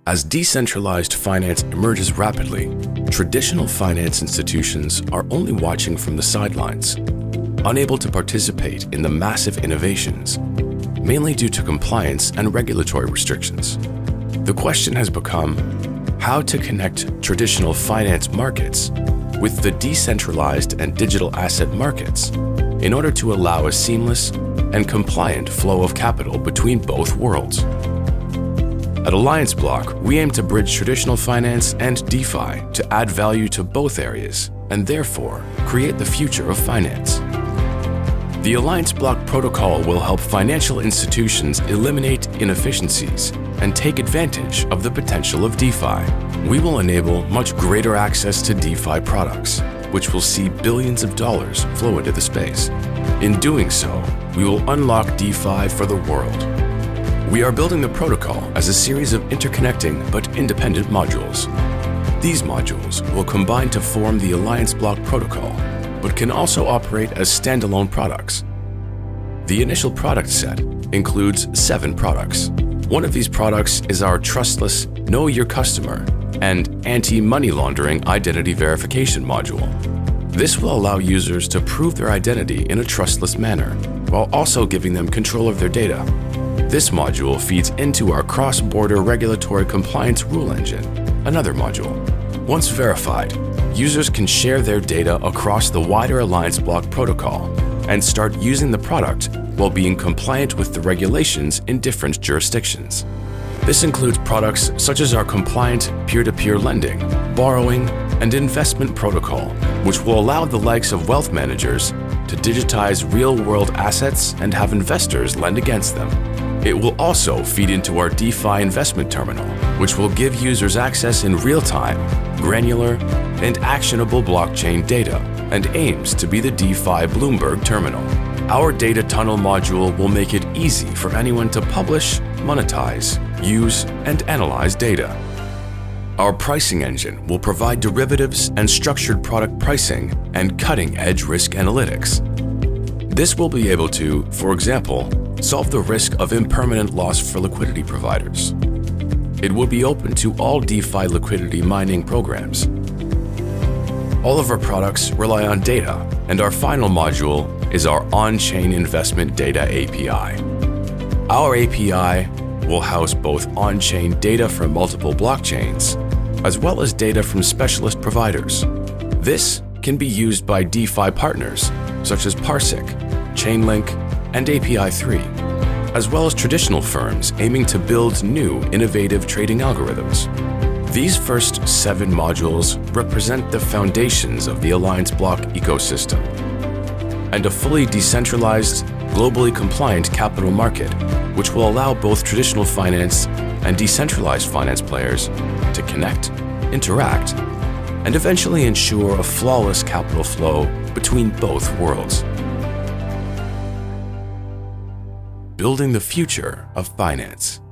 As decentralized finance emerges rapidly, traditional finance institutions are only watching from the sidelines, unable to participate in the massive innovations, mainly due to compliance and regulatory restrictions. The question has become how to connect traditional finance markets with the decentralized and digital asset markets in order to allow a seamless and compliant flow of capital between both worlds. At Alliance Block, we aim to bridge traditional finance and DeFi to add value to both areas and therefore create the future of finance. The Alliance Block protocol will help financial institutions eliminate inefficiencies and take advantage of the potential of DeFi. We will enable much greater access to DeFi products, which will see billions of dollars flow into the space. In doing so, we will unlock DeFi for the world. We are building the protocol as a series of interconnecting but independent modules. These modules will combine to form the Alliance Block protocol, but can also operate as standalone products. The initial product set includes 7 products. One of these products is our trustless Know Your Customer and Anti-Money Laundering Identity Verification module. This will allow users to prove their identity in a trustless manner, while also giving them control of their data. This module feeds into our cross-border regulatory compliance rule engine, another module. Once verified, users can share their data across the wider Alliance Block protocol and start using the product while being compliant with the regulations in different jurisdictions. This includes products such as our compliant peer-to-peer lending, borrowing, and investment protocol, which will allow the likes of wealth managers to digitize real-world assets and have investors lend against them. It will also feed into our DeFi investment terminal, which will give users access in real-time, granular, and actionable blockchain data, and aims to be the DeFi Bloomberg terminal. Our data tunnel module will make it easy for anyone to publish, monetize, use, and analyze data. Our pricing engine will provide derivatives and structured product pricing and cutting-edge risk analytics. This will be able to, for example, solve the risk of impermanent loss for liquidity providers. It will be open to all DeFi liquidity mining programs. All of our products rely on data, and our final module is our on-chain investment data API. Our API will house both on-chain data from multiple blockchains, as well as data from specialist providers. This can be used by DeFi partners such as Parsec, Chainlink, and API3, as well as traditional firms aiming to build new, innovative trading algorithms. These first 7 modules represent the foundations of the Alliance Block ecosystem and a fully decentralized, globally compliant capital market, which will allow both traditional finance and decentralized finance players to connect, interact, and eventually ensure a flawless capital flow between both worlds. Building the future of finance.